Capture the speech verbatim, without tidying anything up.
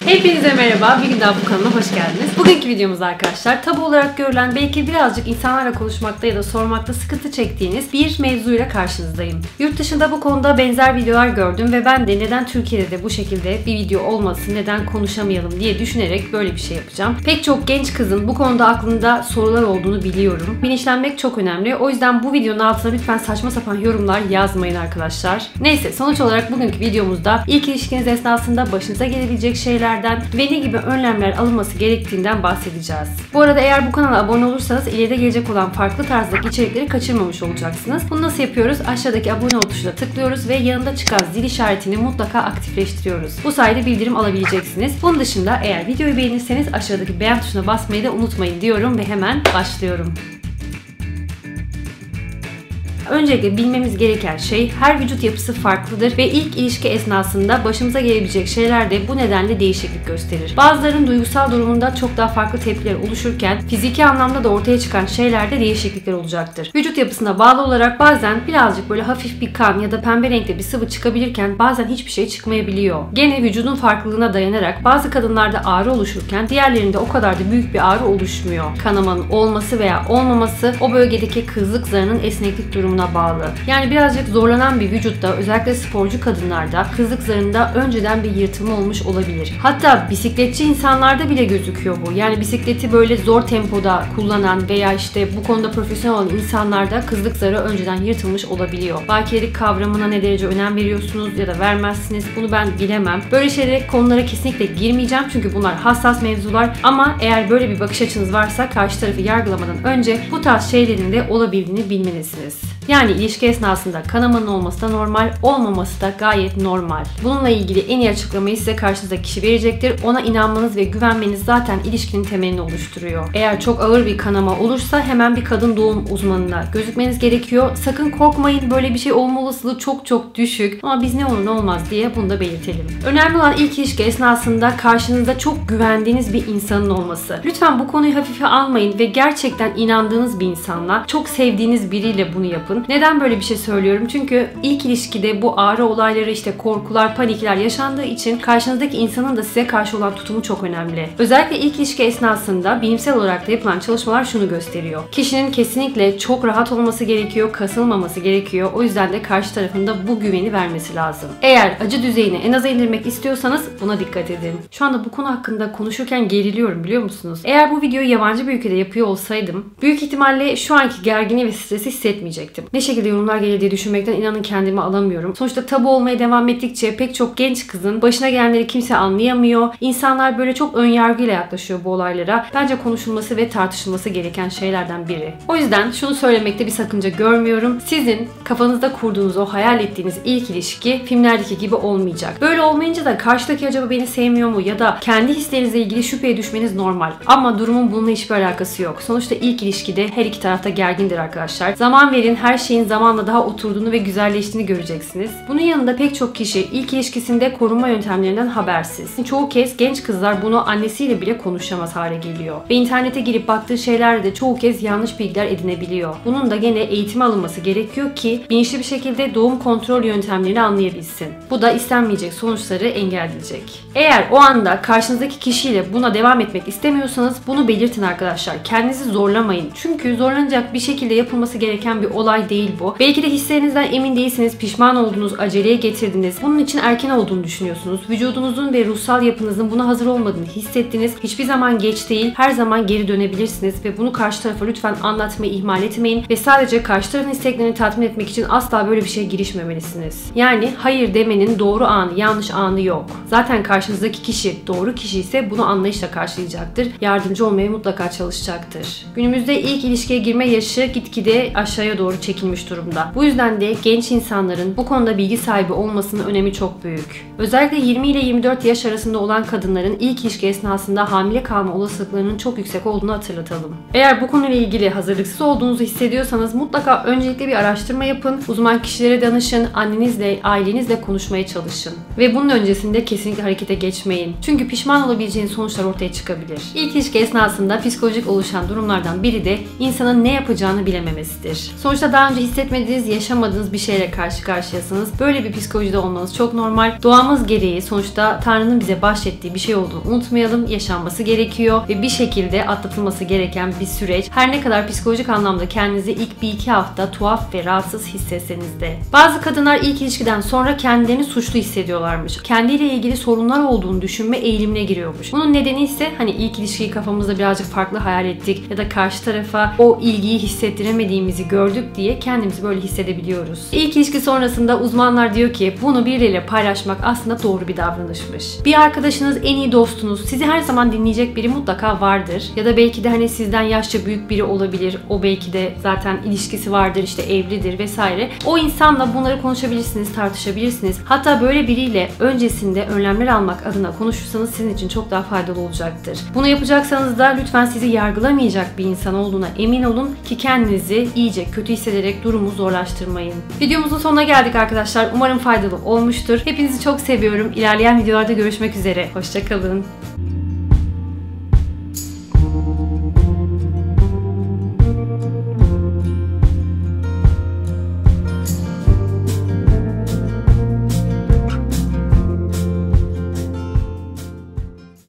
Hepinize merhaba, bir gün daha bu kanalıma hoş geldiniz. Bugünkü videomuz arkadaşlar, tabu olarak görülen, belki birazcık insanlarla konuşmakta ya da sormakta sıkıntı çektiğiniz bir mevzuyla karşınızdayım. Yurt dışında bu konuda benzer videolar gördüm ve ben de neden Türkiye'de de bu şekilde bir video olmasın, neden konuşamayalım diye düşünerek böyle bir şey yapacağım. Pek çok genç kızın bu konuda aklında sorular olduğunu biliyorum. Bilinçlenmek çok önemli. O yüzden bu videonun altına lütfen saçma sapan yorumlar yazmayın arkadaşlar. Neyse, sonuç olarak bugünkü videomuzda ilk ilişkiniz esnasında başınıza gelebilecek şeyler ve ne gibi önlemler alınması gerektiğinden bahsedeceğiz. Bu arada eğer bu kanala abone olursanız ileride gelecek olan farklı tarzdaki içerikleri kaçırmamış olacaksınız. Bunu nasıl yapıyoruz? Aşağıdaki abone ol tuşuna tıklıyoruz ve yanında çıkan zil işaretini mutlaka aktifleştiriyoruz. Bu sayede bildirim alabileceksiniz. Bunun dışında eğer videoyu beğenirseniz aşağıdaki beğen tuşuna basmayı da unutmayın diyorum ve hemen başlıyorum. Öncelikle bilmemiz gereken şey, her vücut yapısı farklıdır ve ilk ilişki esnasında başımıza gelebilecek şeyler de bu nedenle değişiklik gösterir. Bazılarının duygusal durumunda çok daha farklı tepkiler oluşurken fiziki anlamda da ortaya çıkan şeylerde değişiklikler olacaktır. Vücut yapısına bağlı olarak bazen birazcık böyle hafif bir kan ya da pembe renkte bir sıvı çıkabilirken bazen hiçbir şey çıkmayabiliyor. Gene vücudun farklılığına dayanarak bazı kadınlarda ağrı oluşurken diğerlerinde o kadar da büyük bir ağrı oluşmuyor. Kanamanın olması veya olmaması o bölgedeki kızlık zarının esneklik durumuna bağlı. Yani birazcık zorlanan bir vücutta, özellikle sporcu kadınlarda kızlık zarında önceden bir yırtılma olmuş olabilir. Hatta bisikletçi insanlarda bile gözüküyor bu. Yani bisikleti böyle zor tempoda kullanan veya işte bu konuda profesyonel olan insanlarda kızlık zarı önceden yırtılmış olabiliyor. Bakiyelik kavramına ne derece önem veriyorsunuz ya da vermezsiniz, bunu ben bilemem. Böyle şeylere, konulara kesinlikle girmeyeceğim çünkü bunlar hassas mevzular, ama eğer böyle bir bakış açınız varsa karşı tarafı yargılamadan önce bu tarz şeylerin de olabildiğini bilmelisiniz. Yani ilişki esnasında kanamanın olması da normal, olmaması da gayet normal. Bununla ilgili en iyi açıklamayı size karşınızdaki kişi verecektir. Ona inanmanız ve güvenmeniz zaten ilişkinin temelini oluşturuyor. Eğer çok ağır bir kanama olursa hemen bir kadın doğum uzmanına gözükmeniz gerekiyor. Sakın korkmayın, böyle bir şey olma olasılığı çok çok düşük, ama biz ne olur ne olmaz diye bunu da belirtelim. Önemli olan ilk ilişki esnasında karşınızda çok güvendiğiniz bir insanın olması. Lütfen bu konuyu hafife almayın ve gerçekten inandığınız bir insanla, çok sevdiğiniz biriyle bunu yapın. Neden böyle bir şey söylüyorum? Çünkü ilk ilişkide bu ağrı olayları, işte korkular, panikler yaşandığı için karşınızdaki insanın da size karşı olan tutumu çok önemli. Özellikle ilk ilişki esnasında bilimsel olarak da yapılan çalışmalar şunu gösteriyor. Kişinin kesinlikle çok rahat olması gerekiyor, kasılmaması gerekiyor. O yüzden de karşı tarafında bu güveni vermesi lazım. Eğer acı düzeyini en aza indirmek istiyorsanız buna dikkat edin. Şu anda bu konu hakkında konuşurken geriliyorum, biliyor musunuz? Eğer bu videoyu yabancı bir ülkede yapıyor olsaydım büyük ihtimalle şu anki gerginliği ve stresi hissetmeyecektim. Ne şekilde yorumlar gelir diye düşünmekten inanın kendimi alamıyorum. Sonuçta tabu olmaya devam ettikçe pek çok genç kızın başına gelenleri kimse anlayamıyor. İnsanlar böyle çok önyargıyla yaklaşıyor bu olaylara. Bence konuşulması ve tartışılması gereken şeylerden biri. O yüzden şunu söylemekte bir sakınca görmüyorum. Sizin kafanızda kurduğunuz, o hayal ettiğiniz ilk ilişki filmlerdeki gibi olmayacak. Böyle olmayınca da karşıdaki acaba beni sevmiyor mu ya da kendi hislerinizle ilgili şüpheye düşmeniz normal. Ama durumun bununla hiçbir alakası yok. Sonuçta ilk ilişkide her iki tarafta gergindir arkadaşlar. Zaman verin, her şeyin zamanla daha oturduğunu ve güzelleştiğini göreceksiniz. Bunun yanında pek çok kişi ilk ilişkisinde korunma yöntemlerinden habersiz. Çoğu kez genç kızlar bunu annesiyle bile konuşamaz hale geliyor. Ve internete girip baktığı şeylerde de çoğu kez yanlış bilgiler edinebiliyor. Bunun da gene eğitime alınması gerekiyor ki bilinçli bir şekilde doğum kontrol yöntemlerini anlayabilsin. Bu da istenmeyecek sonuçları engelleyecek. Eğer o anda karşınızdaki kişiyle buna devam etmek istemiyorsanız bunu belirtin arkadaşlar. Kendinizi zorlamayın. Çünkü zorlanacak bir şekilde yapılması gereken bir olay değil bu. Belki de hislerinizden emin değilsiniz, pişman oldunuz, aceleye getirdiniz. Bunun için erken olduğunu düşünüyorsunuz. Vücudunuzun ve ruhsal yapınızın buna hazır olmadığını hissettiniz. Hiçbir zaman geç değil, her zaman geri dönebilirsiniz ve bunu karşı tarafa lütfen anlatmayı ihmal etmeyin ve sadece karşı tarafın isteklerini tatmin etmek için asla böyle bir şeye girişmemelisiniz. Yani hayır demenin doğru anı, yanlış anı yok. Zaten karşınızdaki kişi doğru kişi ise bunu anlayışla karşılayacaktır. Yardımcı olmaya mutlaka çalışacaktır. Günümüzde ilk ilişkiye girme yaşı gitgide aşağıya doğru çekilmiş durumda. Bu yüzden de genç insanların bu konuda bilgi sahibi olmasının önemi çok büyük. Özellikle yirmi ile yirmi dört yaş arasında olan kadınların ilk ilişki esnasında hamile kalma olasılıklarının çok yüksek olduğunu hatırlatalım. Eğer bu konuyla ilgili hazırlıksız olduğunuzu hissediyorsanız mutlaka öncelikle bir araştırma yapın, uzman kişilere danışın, annenizle, ailenizle konuşmaya çalışın. Ve bunun öncesinde kesinlikle harekete geçmeyin. Çünkü pişman olabileceğiniz sonuçlar ortaya çıkabilir. İlk ilişki esnasında psikolojik oluşan durumlardan biri de insanın ne yapacağını bilememesidir. Sonuçta daha önce hissetmediğiniz, yaşamadığınız bir şeyle karşı karşıyasınız. Böyle bir psikolojide olmanız çok normal. Doğamız gereği sonuçta Tanrı'nın bize bahşettiği bir şey olduğunu unutmayalım. Yaşanması gerekiyor ve bir şekilde atlatılması gereken bir süreç. Her ne kadar psikolojik anlamda kendinizi ilk bir iki hafta tuhaf ve rahatsız hissetseniz de. Bazı kadınlar ilk ilişkiden sonra kendilerini suçlu hissediyorlarmış. Kendiyle ilgili sorunlar olduğunu düşünme eğilimine giriyormuş. Bunun nedeni ise hani ilk ilişkiyi kafamızda birazcık farklı hayal ettik ya da karşı tarafa o ilgiyi hissettiremediğimizi gördük diye kendimizi böyle hissedebiliyoruz. İlk ilişki sonrasında uzmanlar diyor ki bunu birileriyle paylaşmak aslında doğru bir davranışmış. Bir arkadaşınız, en iyi dostunuz, sizi her zaman dinleyecek biri mutlaka vardır. Ya da belki de hani sizden yaşça büyük biri olabilir. O belki de zaten ilişkisi vardır, işte evlidir vesaire. O insanla bunları konuşabilirsiniz, tartışabilirsiniz. Hatta böyle biriyle öncesinde önlemler almak adına konuşursanız sizin için çok daha faydalı olacaktır. Bunu yapacaksanız da lütfen sizi yargılamayacak bir insan olduğuna emin olun ki kendinizi iyice kötü hissederek durumu zorlaştırmayın. Videomuzun sonuna geldik arkadaşlar. Umarım faydalı olmuştur. Hepinizi çok seviyorum. İlerleyen videolarda görüşmek üzere. Hoşça kalın.